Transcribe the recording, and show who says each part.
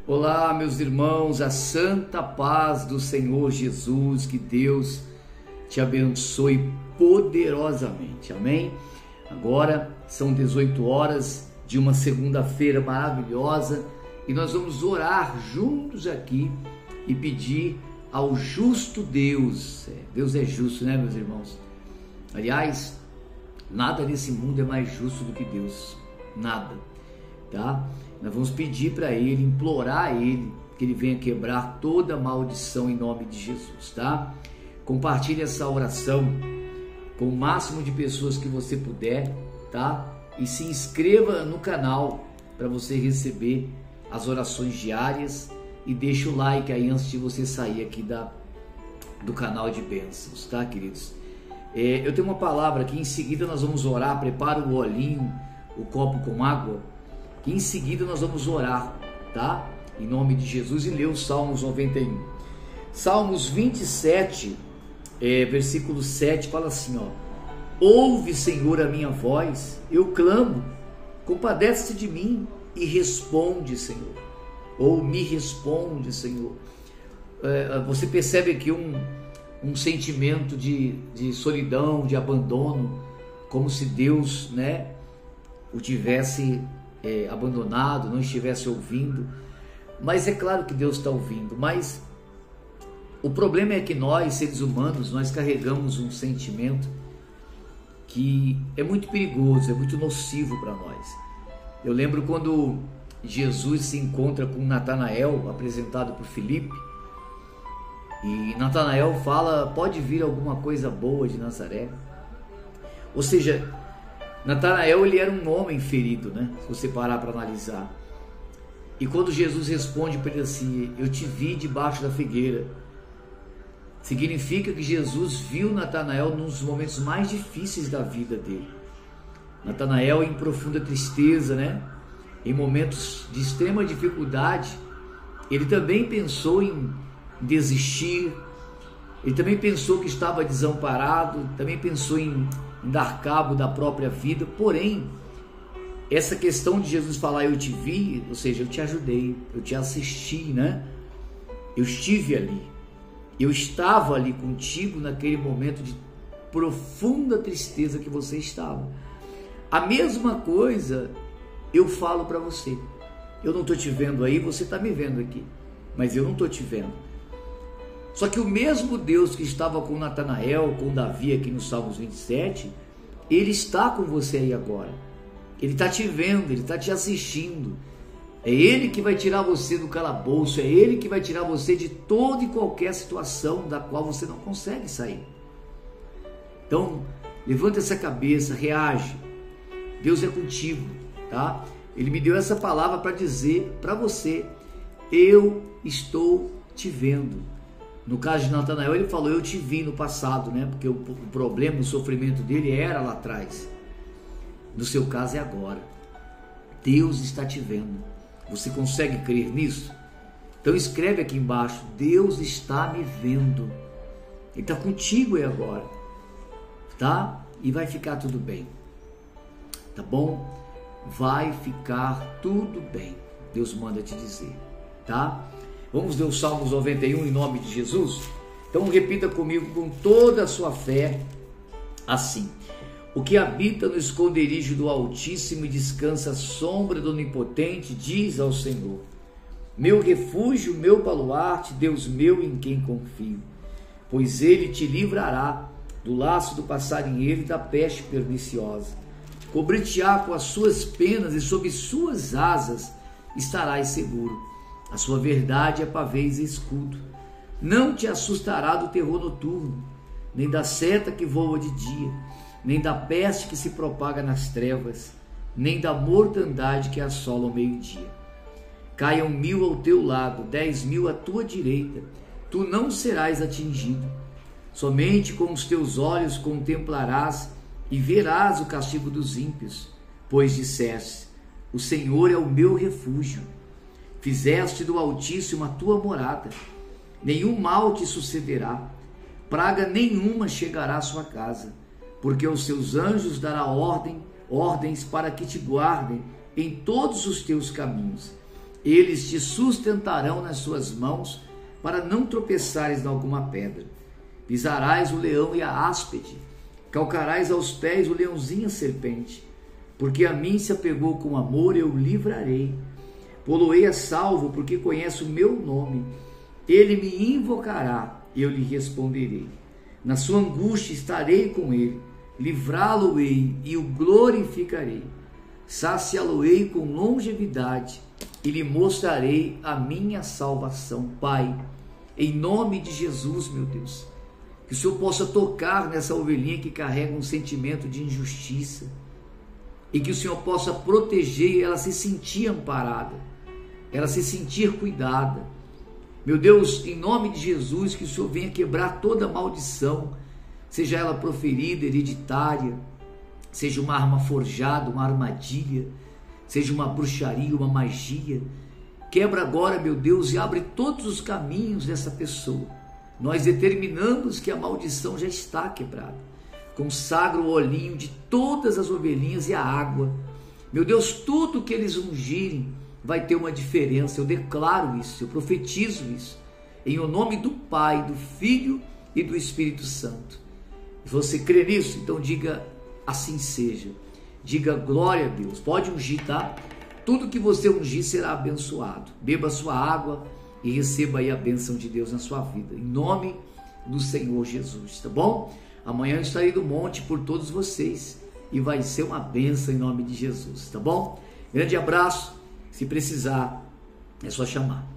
Speaker 1: Olá, meus irmãos, a santa paz do Senhor Jesus, que Deus te abençoe poderosamente, amém? Agora são 18 horas de uma segunda-feira maravilhosa e nós vamos orar juntos aqui e pedir ao justo Deus. Deus é justo, né, meus irmãos? Aliás, nada nesse mundo é mais justo do que Deus, nada, tá? Nós vamos pedir para Ele, implorar a Ele, que Ele venha quebrar toda maldição em nome de Jesus, tá? Compartilhe essa oração com o máximo de pessoas que você puder, tá? E se inscreva no canal para você receber as orações diárias e deixa o like aí antes de você sair aqui do canal de bênçãos, tá, queridos? Eu tenho uma palavra aqui, em seguida nós vamos orar. Prepara o olhinho, o copo com água, que em seguida nós vamos orar, tá? Em nome de Jesus, e ler os Salmos 91. Salmos 27, versículo 7, fala assim, ó: ouve, Senhor, a minha voz, eu clamo, compadece-te de mim e responde, Senhor. Ou me responde, Senhor. Você percebe aqui um sentimento de solidão, de abandono, como se Deus, né, o tivesse abandonado, não estivesse ouvindo. Mas é claro que Deus está ouvindo, mas o problema é que nós, seres humanos, nós carregamos um sentimento que é muito perigoso, é muito nocivo para nós. Eu lembro quando Jesus se encontra com Natanael, apresentado por Filipe, e Natanael fala: pode vir alguma coisa boa de Nazaré? Ou seja, Natanael, ele era um homem ferido, né? Se você parar para analisar. E quando Jesus responde para ele assim: eu te vi debaixo da figueira, significa que Jesus viu Natanael nos momentos mais difíceis da vida dele. Natanael em profunda tristeza, né? Em momentos de extrema dificuldade, ele também pensou em desistir, ele também pensou que estava desamparado, também pensou em dar cabo da própria vida. Porém, essa questão de Jesus falar eu te vi, ou seja, eu te ajudei, eu te assisti, né? Eu estive ali, eu estava ali contigo naquele momento de profunda tristeza que você estava. A mesma coisa eu falo para você. Eu não estou te vendo aí, você está me vendo aqui, mas eu não estou te vendo. Só que o mesmo Deus que estava com Natanael, com Davi aqui no Salmos 27, Ele está com você aí agora. Ele está te vendo, Ele está te assistindo. É Ele que vai tirar você do calabouço, é Ele que vai tirar você de toda e qualquer situação da qual você não consegue sair. Então, levanta essa cabeça, reage. Deus é contigo, tá? Ele me deu essa palavra para dizer para você: eu estou te vendo. No caso de Natanael, ele falou: eu te vi no passado, né? Porque o problema, o sofrimento dele era lá atrás. No seu caso é agora. Deus está te vendo. Você consegue crer nisso? Então escreve aqui embaixo: Deus está me vendo. Ele está contigo aí agora, tá? E vai ficar tudo bem, tá bom? Vai ficar tudo bem. Deus manda te dizer, tá? Vamos ler o Salmos 91 em nome de Jesus? Então repita comigo com toda a sua fé assim: o que habita no esconderijo do Altíssimo e descansa à sombra do Onipotente, diz ao Senhor: meu refúgio, meu baluarte, Deus meu em quem confio. Pois Ele te livrará do laço do passarinheiro e da peste perniciosa. Cobrir-te-á com as suas penas e sob suas asas estarás seguro. A sua verdade é pavês e escudo. Não te assustará do terror noturno, nem da seta que voa de dia, nem da peste que se propaga nas trevas, nem da mortandade que assola o meio-dia. Caiam 1000 ao teu lado, 10.000 à tua direita, tu não serás atingido. Somente com os teus olhos contemplarás e verás o castigo dos ímpios, pois disseste: o Senhor é o meu refúgio. Fizeste do Altíssimo a tua morada. Nenhum mal te sucederá, praga nenhuma chegará à sua casa, porque aos seus anjos dará ordens para que te guardem em todos os teus caminhos. Eles te sustentarão nas suas mãos, para não tropeçares em alguma pedra. Pisarás o leão e a áspide, calcarás aos pés o leãozinho e a serpente. Porque a mim se apegou com amor, eu o livrarei. Pô-lo-ei a salvo, porque conhece o meu nome. Ele me invocará, eu lhe responderei. Na sua angústia estarei com ele, livrá-lo-ei e o glorificarei. Saciá-lo-ei com longevidade e lhe mostrarei a minha salvação. Pai, em nome de Jesus, meu Deus, que o Senhor possa tocar nessa ovelhinha que carrega um sentimento de injustiça, e que o Senhor possa proteger ela, se sentir amparada, ela se sentir cuidada. Meu Deus, em nome de Jesus, que o Senhor venha quebrar toda maldição, seja ela proferida, hereditária, seja uma arma forjada, uma armadilha, seja uma bruxaria, uma magia. Quebra agora, meu Deus, e abre todos os caminhos dessa pessoa. Nós determinamos que a maldição já está quebrada. Consagra o olhinho de todas as ovelhinhas e a água. Meu Deus, tudo que eles ungirem vai ter uma diferença. Eu declaro isso, eu profetizo isso, em o nome do Pai, do Filho e do Espírito Santo. Você crê nisso? Então diga assim seja. Diga glória a Deus. Pode ungir, tá? Tudo que você ungir será abençoado. Beba a sua água e receba aí a bênção de Deus na sua vida, em nome do Senhor Jesus, tá bom? Amanhã eu estarei no monte por todos vocês e vai ser uma bênção em nome de Jesus, tá bom? Grande abraço, se precisar é só chamar.